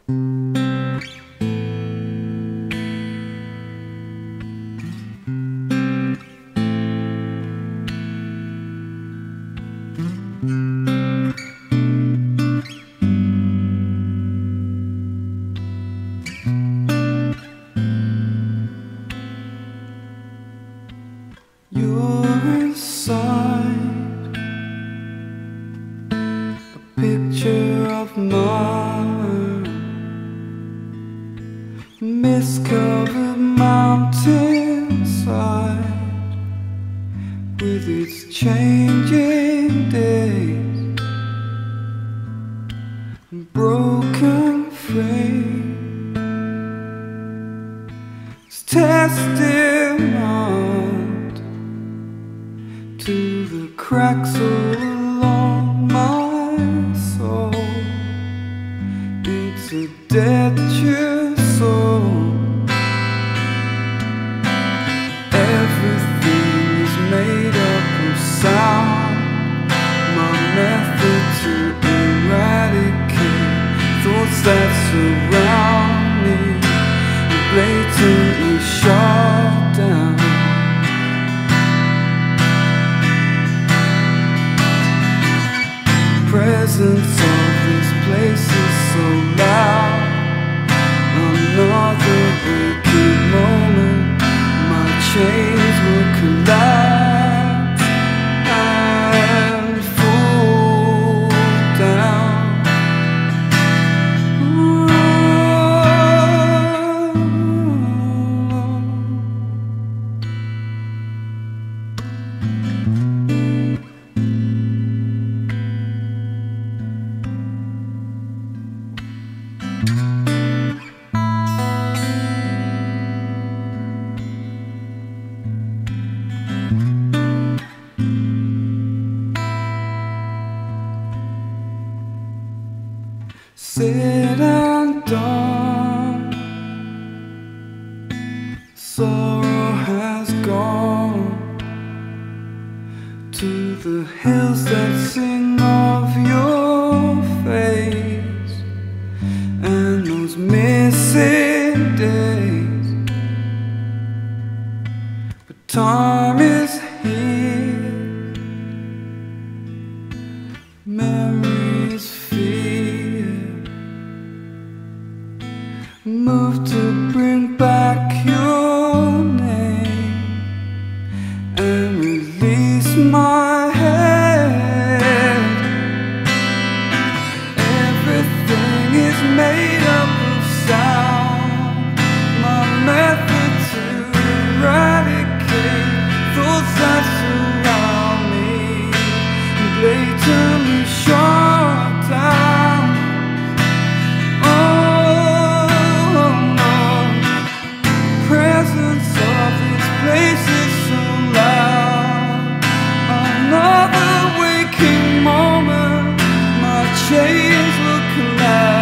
You're inside a picture of mine, mist-covered mountainside with its changing days and broken frame. It's testament to the cracks all along my soul. It's a dead true soul. Everything is made up of sound. My method to eradicate thoughts that surround me and blatantly shut down. Presence of this place is so loud. Another waking moment, my chains will collapse and fall down. Said and done, sorrow has gone to the hills that sing of your face and those missing days. But time is here, memories move to bring back your name and release my head. Everything is made up of sound. My method to eradicate thoughts that surround me and blatantly shut down. Place is so loud. Another waking moment, my chains will collapse.